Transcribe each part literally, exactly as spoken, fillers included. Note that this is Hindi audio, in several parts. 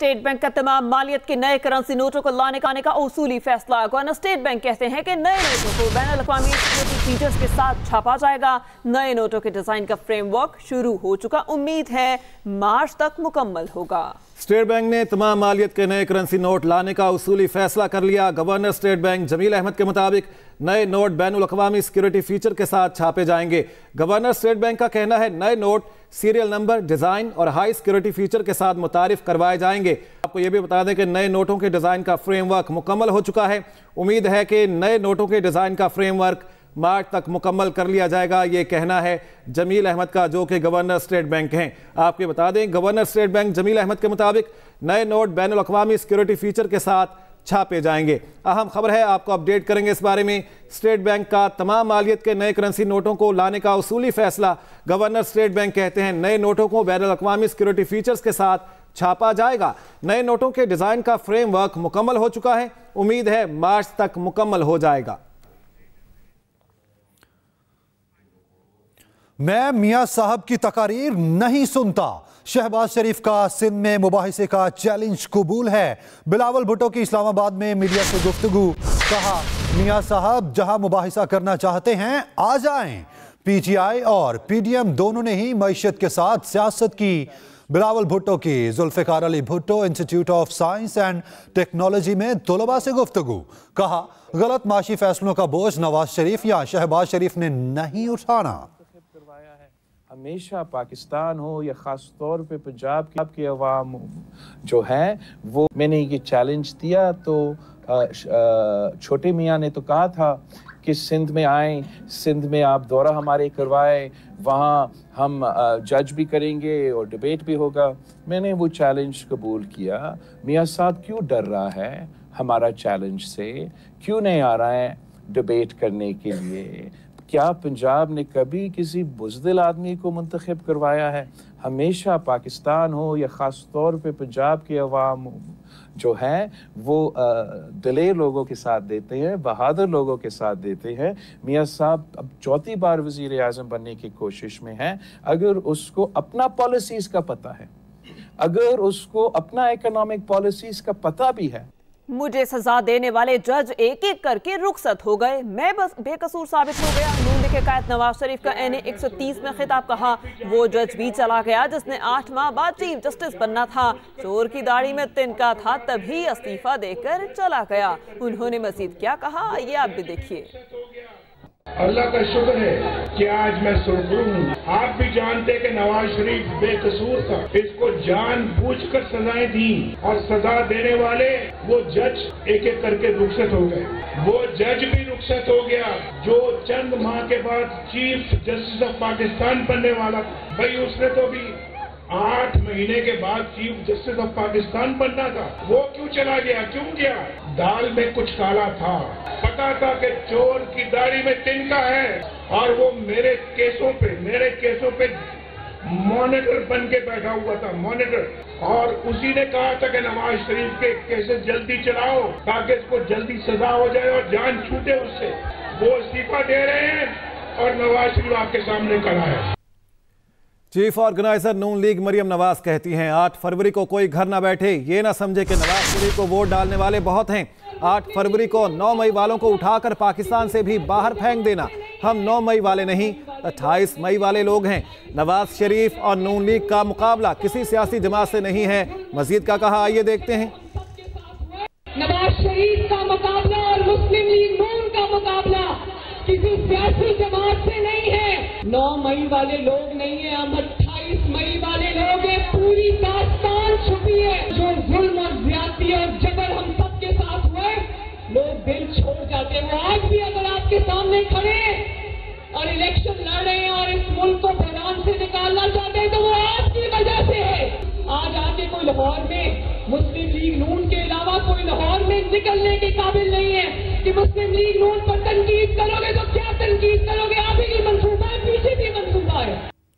स्टेट बैंक का तमाम मालियत के नए करेंसी नोटों को लाने का, का उसूली फैसला। गवर्नर स्टेट बैंक कहते हैं कि नए नोटों को बैन अल-अक़वामी सिक्योरिटी फीचर्स के साथ छापा जाएगा। नए नोटों के डिजाइन का फ्रेमवर्क शुरू हो चुका, उम्मीद है मार्च तक मुकम्मल होगा। स्टेट बैंक ने तमाम मालियत के नए करेंसी नोट लाने का उसूली फैसला कर लिया। Governor state bank Jameel Ahmed के मुताबिक नए नोट बैनुल अक़वामी सिक्योरिटी फीचर के साथ छापे जाएंगे। गवर्नर स्टेट बैंक का कहना है नए नोट सीरियल नंबर, डिजाइन और हाई सिक्योरिटी फीचर के साथ मुतारिफ करवाए जाएंगे। आपको यह भी बता दें कि नए नोटों के डिजाइन का फ्रेमवर्क मुकम्मल हो चुका है। उम्मीद है कि नए नोटों के डिजाइन का फ्रेमवर्क मार्च तक मुकम्मल कर लिया जाएगा। ये कहना है जमील अहमद का, जो कि गवर्नर स्टेट बैंक हैं। आपको बता दें governor state bank Jameel Ahmed के मुताबिक नए नोट बैनुल अक़वामी सिक्योरिटी फीचर के साथ छापे जाएंगे। अहम खबर है, आपको अपडेट करेंगे इस बारे में। स्टेट बैंक का तमाम मालियत के नए करेंसी नोटों को लाने का उसूली फैसला। गवर्नर स्टेट बैंक कहते हैं नए नोटों को बैनुल अक़वामी सिक्योरिटी फीचर्स के साथ छापा जाएगा। नए नोटों के डिजाइन का फ्रेमवर्क मुकम्मल हो चुका है, उम्मीद है मार्च तक मुकम्मल हो जाएगा। मैं मियां साहब की तकारीर नहीं सुनता। शहबाज शरीफ का सिंध में मुबाहिसे का चैलेंज कबूल है। बिलावल भुट्टो की इस्लामाबाद में मीडिया से गुफ्तगू, कहा मियां साहब जहां मुबाहिसा करना चाहते हैं आ जाएं। पीटीआई और पीडीएम दोनों ने ही मईशत के साथ सियासत की। बिलावल भुट्टो की Zulfikar Ali Bhutto institute of science and technology में तलबा से गुफ्तगू, कहा गलत माशी फैसलों का बोझ नवाज शरीफ या शहबाज शरीफ ने नहीं उठाना। हमेशा पाकिस्तान हो या ख़ास तौर पे पंजाब की अवाम जो है वो, मैंने ये चैलेंज दिया तो छोटे मियाँ ने तो कहा था कि सिंध में आए, सिंध में आप दौरा हमारे करवाए, वहाँ हम जज भी करेंगे और डिबेट भी होगा। मैंने वो चैलेंज कबूल किया। मियाँ साहब क्यों डर रहा है हमारा चैलेंज से, क्यों नहीं आ रहा है डिबेट करने के लिए? क्या पंजाब ने कभी किसी बुज़दिल आदमी को मुंतखब करवाया है? हमेशा पाकिस्तान हो या ख़ास तौर पे पंजाब के अवाम जो हैं वो दिलेर लोगों के साथ देते हैं, बहादुर लोगों के साथ देते हैं। मियाँ साहब अब चौथी बार वज़ीर आज़म बनने की कोशिश में हैं। अगर उसको अपना पॉलिसीज़ का पता है, अगर उसको अपना इकोनॉमिक पॉलिसीज़ का पता भी है। मुझे सजा देने वाले जज एक एक करके रुखसत हो गए, मैं बस बेकसूर साबित हो गया। नून के कायद नवाज शरीफ का एन ए एक सौ तीस में खिताब, कहा वो जज भी चला गया जिसने आठ माह बाद चीफ जस्टिस बनना था। चोर की दाढ़ी में तिनका था तभी इस्तीफा देकर चला गया। उन्होंने मजीद क्या कहा, ये आप भी देखिए। अल्लाह का शुक्र है कि आज मैं सुरखरू हूँ। आप भी जानते कि नवाज शरीफ बेकसूर था, इसको जानबूझकर सजाएं दी और सजा देने वाले वो जज एक एक करके रुखसत हो गए। वो जज भी रुखसत हो गया जो चंद माह के बाद चीफ जस्टिस ऑफ पाकिस्तान बनने वाला था। भाई उसने तो भी आठ महीने के बाद चीफ जस्टिस ऑफ पाकिस्तान बनना था, वो क्यों चला गया? क्यों गया? दाल में कुछ काला था, पता था कि चोर की दाढ़ी में तिनका है और वो मेरे केसों पे मेरे केसों पे मॉनिटर बन के बैठा हुआ था, मॉनिटर। और उसी ने कहा था कि नवाज शरीफ के केसेस जल्दी चलाओ ताकि इसको जल्दी सजा हो जाए और जान छूटे उससे। वो इस्तीफा दे रहे हैं और नवाज शरीफ आपके सामने खड़ा है। Chief organiser Noon league Maryam Nawaz कहती हैं आठ फरवरी को कोई घर ना बैठे, ये ना समझे कि नवाज शरीफ को वोट डालने वाले बहुत हैं। आठ फरवरी को नौ मई वालों को उठाकर पाकिस्तान से भी बाहर फेंक देना। हम नौ मई वाले नहीं, अट्ठाईस मई वाले लोग हैं। नवाज शरीफ और नून लीग का मुकाबला किसी सियासी जमात से नहीं है। मजीद क्या कहा, आइए देखते हैं। नवाज शरीफ का मुकाबला और मुस्लिम लीग नून का मुकाबला किसी सियासी जमात से नहीं है। नौ मई वाले लोग नहीं है, हम अट्ठाईस मई वाले लोग हैं। पूरी दास्तान छुपी है। जो जुल्म और ज्यादती और जबर हम सबके साथ हुए, लोग दिल छोड़ जाते हैं। वो आज भी अगर आपके सामने खड़े और इलेक्शन लड़ रहे हैं और इस मुल्क को बहरान से निकालना चाहते हैं तो वो आपकी वजह से है। आज आके कोई लाहौर में मुस्लिम लीग नून के अलावा कोई लाहौर में निकलने के काबिल नहीं है कि मुस्लिम लीग नून पर तनकीद करोगे तो क्या तनकीद करोगे? आगे भी मंसूबा है, पीछे भी मंसूबा है।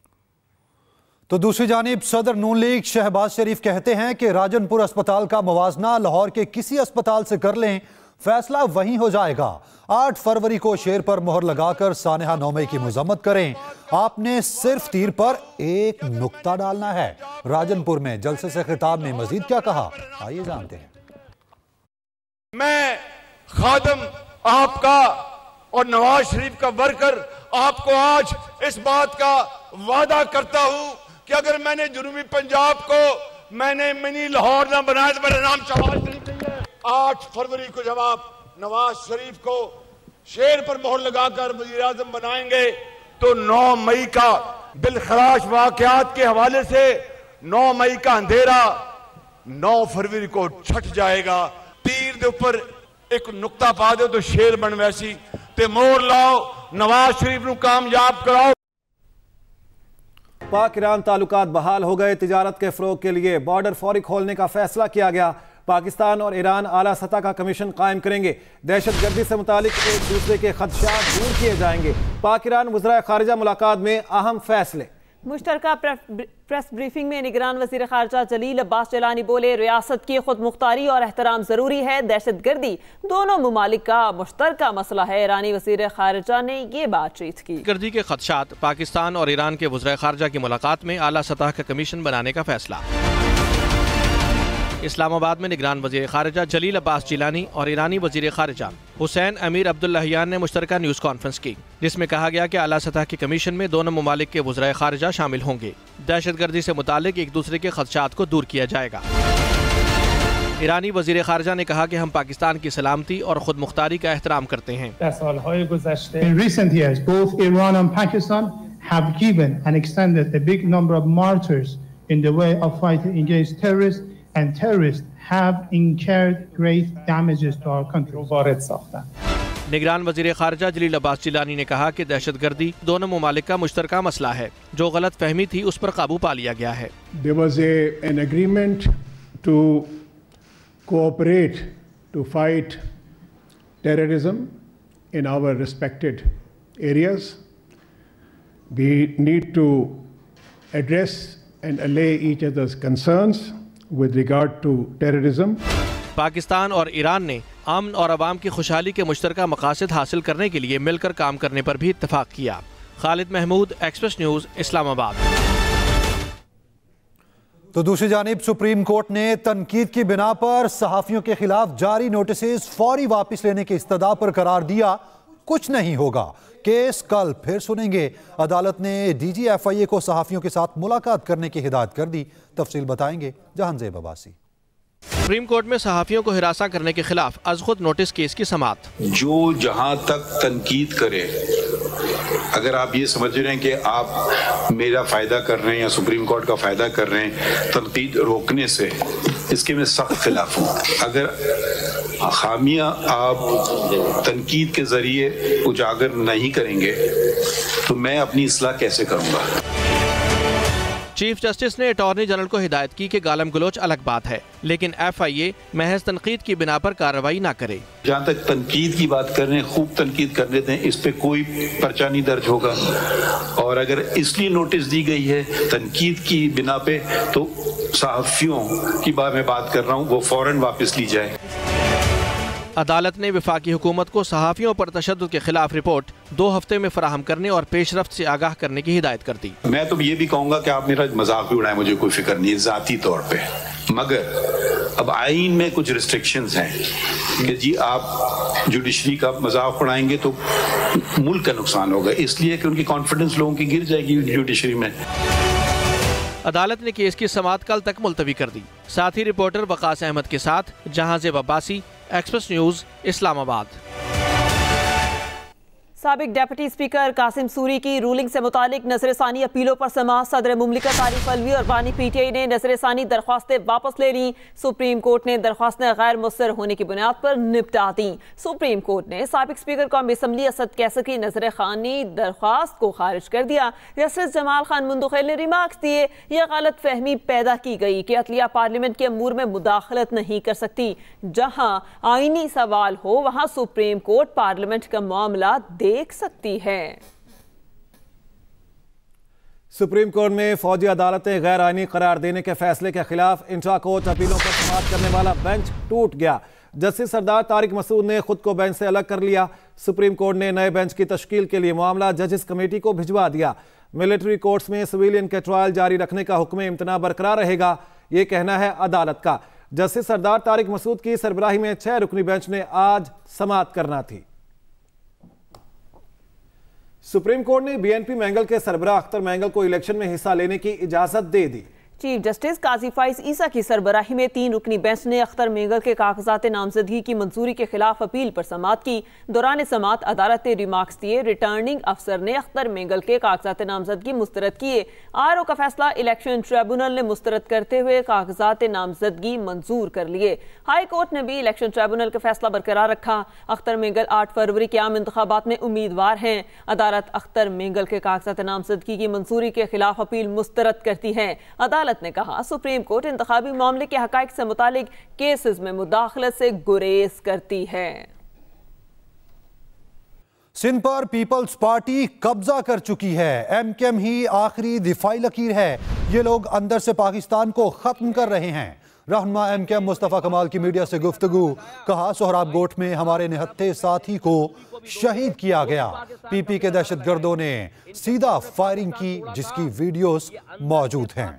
तो दूसरी जानिब सदर नून लीग शहबाज शरीफ कहते हैं कि राजनपुर अस्पताल का मुवाजना लाहौर के किसी अस्पताल से कर लें फैसला वहीं हो जाएगा। आठ फरवरी को शेर पर मोहर लगाकर सानेहा नौ मई की मजम्मत करें। आपने सिर्फ तीर पर एक नुक्ता डालना है। राजनपुर में जलसे से खिताब में मजीद क्या कहा, आइए जानते हैं। मैं खादम आपका और नवाज शरीफ का वर्कर आपको आज इस बात का वादा करता हूं कि अगर मैंने जुनूबी पंजाब को मैंने मिनी लाहौर ना बनाया तो मेरा नाम शहबाज शरीफ नहीं है। आठ फरवरी को जब आप नवाज शरीफ को शेर पर मोहर लगाकर वजीर आजम बनाएंगे तो नौ मई का दिलखराश वाकयात के हवाले से नौ मई का अंधेरा नौ फरवरी को छट जाएगा। तीर के ऊपर एक नुक्ता पा दो तो शेर बन वैसी ते मोर लाओ, नवाज शरीफ को कामयाब कराओ। पाक ईरान ताल्लुकात बहाल हो गए। तिजारत के फरोग के लिए बॉर्डर फौरी खोलने का फैसला किया गया। पाकिस्तान और ईरान आला सतह का कमीशन कायम करेंगे। दहशत गर्दी से मुतालिक एक दूसरे के खदशात दूर किए जाएंगे। पाक ईरान वज़ीर खारिजा मुलाकात में अहम फैसले। मुश्तरका प्रेस ब्रीफिंग में निगरान वज़ीर खारजा जलील अब्बास जिलानी बोले, रियासत की खुद मुख्तारी और एहतराम जरूरी है। दहशत गर्दी दोनों मुमालिक का मुश्तरका मसला है। ईरानी वज़ीर खारजा ने ये बातचीत की। गर्दी के खदशात, पाकिस्तान और ईरान के वज़ीर खारजा की मुलाकात में आला सतह का कमीशन बनाने का फैसला। इस्लामाबाद में निगरान वज़ीर खारजा जलील अब्बास जिलानी और ईरानी वज़ीर खारजा हुसैन अमीर अब्दुल्लाहियान ने मुश्तरका न्यूज़ कॉन्फ्रेंस की, जिसमें कहा गया कि आला सतह के कमीशन में दोनों ममालिक के वज़ीर खारजा शामिल होंगे। दहशत गर्दी से मुतालिक एक दूसरे के खदशात को दूर किया जाएगा। ईरानी वज़ीर खारजा ने कहा कि हम पाकिस्तान की सलामती और खुद मुख्तारी का एहतराम करते हैं। In recent years, both Iran and Pakistan have given and extended a big number of martyrs in the way of fighting against terrorists, and terrorists have incurred great damages to our country. निगरान वज़ीर खारजा जलील अब्बास जिलानी ने कहा कि दहशत गर्दी दोनों मुमालिक का मुश्तरका मसला है। जो गलत फहमी थी उस पर काबू पा लिया गया है। There was a, an agreement to cooperate to fight terrorism in our respected areas. We need to address and allay each other's concerns with regard to terrorism. Pakistan और ईरान ने अमन और अवाम की खुशहाली के मुश्तरका मकासद हासिल करने के लिए मिलकर काम करने पर भी इत्तफाक किया। Khalid Mahmood, Express News, Islamabad. तो दूसरी जानिब सुप्रीम कोर्ट ने तनकीद की बिना पर सहाफियों के खिलाफ जारी नोटिस फौरी वापस लेने की इस्तदा पर करार दिया। कुछ नहीं होगा, केस कल फिर सुनेंगे। अदालत ने डीजी एफआईए को सहाफियों के साथ मुलाकात करने की हिदायत कर दी। तफसील बताएंगे जहांजेब अब्बासी। सुप्रीम कोर्ट में सहाफियों को हिरासा करने के खिलाफ अज खुद नोटिस केस की समाअत। जो जहां तक तनकीद करे, अगर आप ये समझ रहे हैं कि आप मेरा फायदा कर रहे हैं या सुप्रीम कोर्ट का फायदा कर रहे हैं तनकीद रोकने से, इसके मैं सख्त खिलाफ हूँ। अगर खामियां आप तनकीद के जरिए उजागर नहीं करेंगे तो मैं अपनी इस्लाह कैसे करूँगा। चीफ जस्टिस ने अटॉर्नी जनरल को हिदायत की कि गालम गलोच अलग बात है, लेकिन एफआईए महज तनकीद की बिना पर कार्रवाई ना करे। जहाँ तक तनकीद की बात कर रहे हैं, खूब तनकीद कर लेते हैं, इस पे कोई पर्चा नहीं दर्ज होगा। और अगर इसलिए नोटिस दी गई है तनकीद की बिना पे, तो सहाफियों की बात मैं बात कर रहा हूँ, वो फौरन वापस ली जाए। अदालत ने वफाकी हुकूमत को सहाफियों पर तशद्दुद के खिलाफ रिपोर्ट दो हफ्ते में फराहम करने और पेशरफ्त से आगाह करने की हिदायत कर दी। मैं तो ये भी कहूँगा कि आप मेरा मजाक भी उड़ाएं, मुझे कोई फिक्र नहीं है ज़ाती तौर पे, मगर अब आईन में कुछ रिस्ट्रिक्शंस हैं कि जी आप जुडिशरी का मजाक उड़ाएंगे तो मुल्क का नुकसान होगा, इसलिए कि उनकी कॉन्फिडेंस लोगों की गिर जाएगी जुडिशरी में। अदालत ने केस की समाअत कल तक मुलतवी कर दी। साथ ही रिपोर्टर वकास अहमद के साथ जहांजेब अब्बासी, एक्सप्रेस न्यूज़, इस्लामाबाद। साबिक डेप्यूटी स्पीकर कासिम सूरी की रूलिंग से मुतालिक नजरसानी अपीलों पर समाअत। सदर मुमलिकत आरिफ अलवी और बानी पीटीआई ने नजरसानी दरख्वास्तें वापस ले ली। सुप्रीम कोर्ट ने दरख्वास्तें गैर मुस्तर होने की बुनियाद पर निपटा दी। सुप्रीम कोर्ट ने साबिक स्पीकर कौमी असम्बली असद कैसर की नजर खानी दरख्वास्त को खारिज कर दिया। जस्टिस जमाल खान मुंदखेल ने रिमार्क्स दिए, यह गलत फहमी पैदा की गई कि अदलिया पार्लियामेंट के अमूर में मुदाखलत नहीं कर सकती। जहां आईनी सवाल हो वहां सुप्रीम कोर्ट पार्लियामेंट का मामला देख सकती है। सुप्रीम कोर्ट में फौजी अदालतें गैर आईनी करार देने के फैसले के खिलाफ इंट्रा कोर्ट अपीलों पर समाअत करने वाला बेंच टूट गया। जस्टिस सरदार तारिक मसूद ने खुद को बेंच से अलग कर लिया। सुप्रीम कोर्ट ने नए बेंच की तश्कील के लिए मामला जजेस कमेटी को भिजवा दिया। मिलिट्री कोर्ट्स में सिविलियन के ट्रायल जारी रखने का हुक्म इम्तना बरकरार रहेगा, ये कहना है अदालत का। जस्टिस सरदार तारिक मसूद की सरबराही में छह रुकनी बेंच ने आज समाअत करना थी। सुप्रीम कोर्ट ने बीएनपी मैंगल के सरबराह अख्तर मैंगल को इलेक्शन में हिस्सा लेने की इजाजत दे दी। चीफ जस्टिस काजी फाइज ईसा की सरबराही में तीन रुकनी बेंच ने अख्तर मेंगल के कागजात नामजदगी की मंजूरी के खिलाफ अपील पर समाअत की। दौरान समाअत अदालत ने रिमार्क्स दिए। रिटर्निंग अफसर ने अख्तर मेंगल के कागजात नामजदगी मुस्तरद किए। आर ओ का फैसला इलेक्शन ट्रिब्यूनल ने मुस्तरद करते हुए कागजात नामजदगी मंजूर कर लिए। हाई कोर्ट ने भी इलेक्शन ट्रिब्यूनल का फैसला बरकरार रखा। अख्तर मेंगल आठ फरवरी के आम इंतखाबात में उम्मीदवार हैं। अदालत अख्तर मेंगल के कागजात नामजदगी की मंजूरी के खिलाफ अपील मुस्तरद करती है। अदालत ने कहा सुप्रीम कोर्ट इंतखाबी मामले के हकाइक से मुतालिक केसेस में मुदाखलत से गुरेज करती है। सिंध पर पीपल्स पार्टी कब्जा कर चुकी है। एमकेएम ही आखिरी दिफाई लकीर है। ये लोग अंदर से पाकिस्तान को खत्म कर रहे हैं। रहनुमा एमकेएम मुस्तफा कमाल की मीडिया से गुफ्तगू, कहा सोहराब गोट में हमारे निहत्थे साथी को शहीद किया गया। पीपी के दहशतगर्दों ने सीधा फायरिंग की, जिसकी वीडियोस मौजूद हैं।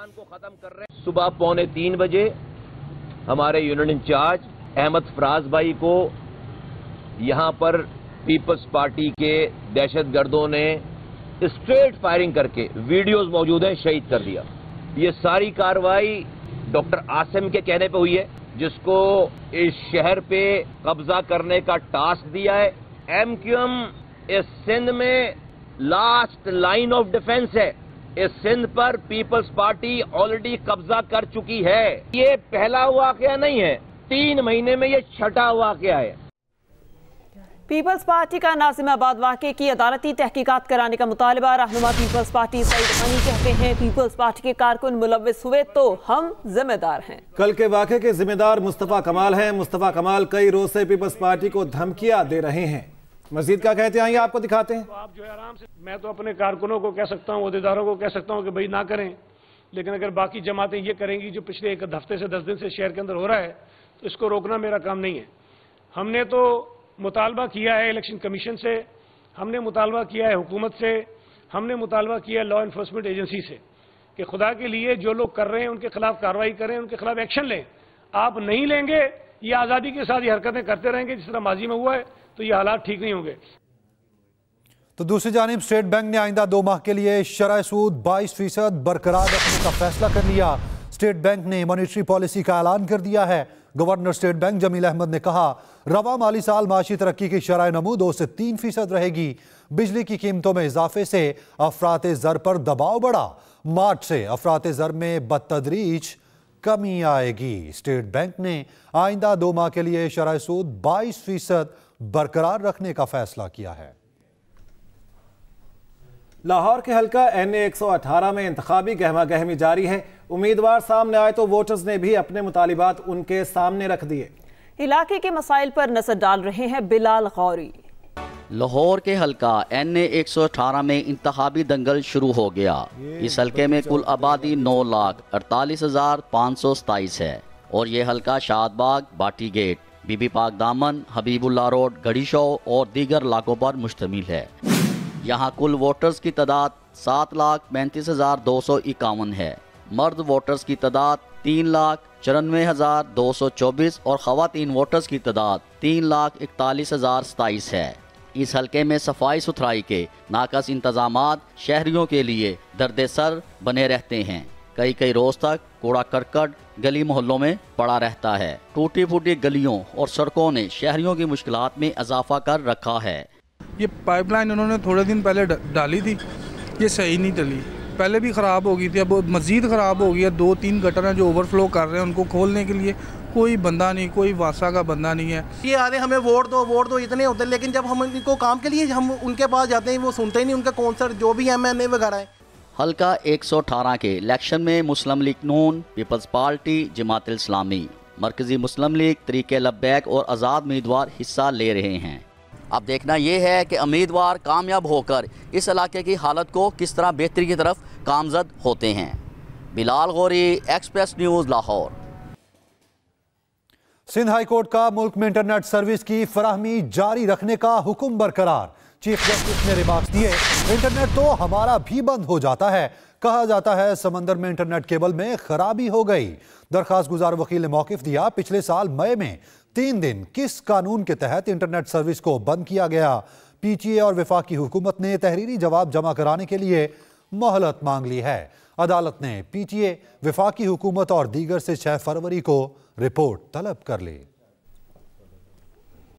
सुबह पौने तीन बजे हमारे यूनिट इंचार्ज अहमद फराज भाई को यहां पर पीपल्स पार्टी के दहशतगर्दों ने स्ट्रेट फायरिंग करके, वीडियोस मौजूद है, शहीद कर दिया। ये सारी कार्रवाई डॉक्टर आसिम के कहने पे हुई है, जिसको इस शहर पे कब्जा करने का टास्क दिया है। एमक्यूएम इस सिंध में लास्ट लाइन ऑफ डिफेंस है। इस सिंध पर पीपल्स पार्टी ऑलरेडी कब्जा कर चुकी है। ये पहला वाकया नहीं है, तीन महीने में ये छठा वाकया है। पीपल्स पार्टी का नाजिमाबाद वाक़े की अदालती तहकीकात कराने का मुतालबा। रहनुमा पीपल्स पार्टी सईद गनी कहते हैं पीपल्स पार्टी के कारकुन मुलव्विस हुए तो हम जिम्मेदार हैं। कल के वाक़े के जिम्मेदार मुस्तफा कमाल हैं। मुस्तफा कमाल कई रोज से पीपल्स पार्टी को धमकियां दे रहे हैं। मजीद क्या कहते हैं, आइए आपको दिखाते हैं। तो आप जो है आराम से, मैं तो अपने कारकुनों को कह सकता हूँ, अहदेदारों को कह सकता हूँ कि भाई ना करें, लेकिन अगर बाकी जमातें ये करेंगी जो पिछले एक हफ्ते से दस दिन से शहर के अंदर हो रहा है, तो इसको रोकना मेरा काम नहीं है। हमने तो मुतालबा किया है इलेक्शन कमीशन से, हमने मुतालबा किया है हुकूमत से, हमने मुतालबा किया है लॉ इन्फोर्समेंट एजेंसी से कि खुदा के लिए जो लोग कर रहे हैं उनके खिलाफ कार्रवाई करें, उनके खिलाफ एक्शन लें। आप नहीं लेंगे, ये आज़ादी के साथ ये हरकतें करते रहेंगे जिस तरह माजी में हुआ है, तो ये हालात ठीक नहीं होंगे। तो दूसरी जानिब स्टेट बैंक ने आइंदा दो माह के लिए शरह सूद बाईस फीसद बरकरार रखने का फैसला कर लिया। स्टेट बैंक ने मॉनिटरी पॉलिसी का ऐलान कर दिया है। Governor state bank Jameel Ahmed ने कहा रवा माली साल माशी तरक्की की शरह नमू दो से तीन फीसद रहेगी। बिजली की कीमतों में इजाफे से अफराते ज़र पर दबाव बढ़ा। मार्च से अफराते ज़र में बतदरीज कमी आएगी। स्टेट बैंक ने आइंदा दो माह के लिए शरह सूद बाईस फीसद बरकरार रखने का फैसला किया है। लाहौर के हल्का एन ए एक सौ अठारह में इंतखाबी गहमा गहमी जारी है। उम्मीदवार सामने आए तो वोटर्स ने भी अपने मुतालिबात उनके सामने रख दिए। इलाके के मसाइल पर नजर डाल रहे हैं बिलाल गौरी। लाहौर के हल्का एन ए एक सौ अठारह में इंतखाबी दंगल शुरू हो गया। इस हल्के में कुल आबादी नौ लाख अड़तालीस हजार पाँच सौ सताईस है और ये हल्का शादबाग, बाटी गेट, बीबी पाक दामन, हबीबुल्ला रोड, गढ़ीशौ और दीगर इलाकों पर मुश्तमिल है। यहाँ कुल वोटर्स की तादाद सात लाख पैंतीस हजार दो सौ इक्यावन है। मर्द वोटर्स की तादाद तीन लाख चौरानवे हजार दो सौ चौबीस और खवातीन वोटर्स की तादाद तीन लाख इकतालीस हजार सताईस है। इस हल्के में सफाई सुथराई के नाकस इंतजामात शहरियों के लिए दर्द सर बने रहते हैं। कई कई रोज तक कूड़ा करकट गली मोहल्लों में पड़ा रहता है। टूटी फूटी गलियों और सड़कों ने शहरियों की मुश्किलात में इजाफा कर रखा है। ये पाइपलाइन उन्होंने थोड़े दिन पहले डाली थी, ये सही नहीं चली, पहले भी ख़राब हो गई थी, अब मज़ीद ख़राब हो गई है। दो तीन गटर हैं जो ओवरफ्लो कर रहे हैं, उनको खोलने के लिए कोई बंदा नहीं, कोई वासा का बंदा नहीं है। ये आ रहे हमें वोट दो वोट दो इतने होते हैं, लेकिन जब हम इनको काम के लिए हम उनके पास जाते हैं वो सुनते ही नहीं, उनका कौंसलर जो भी एम एन ए वगैरह है। हल्का एक सौ अठारह के इलेक्शन में Muslim league Noon, people's party, Jamaat Islami, Markazi Muslim league, तरीके लब्बैक और आज़ाद उम्मीदवार हिस्सा ले रहे हैं। अब देखना यह है कि उम्मीदवार कामयाब होकर इस इलाके की हालत को किस तरह बेहतरी की तरफ गामजद होते हैं। Bilal Ghauri, Express News, Lahore. Sindh high court का मुल्क में इंटरनेट सर्विस की फराहमी जारी रखने का हुक्म बरकरार। चीफ जस्टिस ने रिमार्क्स दिए, इंटरनेट तो हमारा भी बंद हो जाता है। कहा जाता है समंदर में इंटरनेट केबल में खराबी हो गई। दरखास्त गुजार वकील ने मौकिफ दिया, पिछले साल मई में तीन दिन किस कानून के तहत इंटरनेट सर्विस को बंद किया गया। पीटीए और वफाकी हुकूमत ने तहरीरी जवाब जमा कराने के लिए मोहलत मांग ली है। अदालत ने पीटीए, वफाकी हुकूमत और दीगर से छह फरवरी को रिपोर्ट तलब कर ली।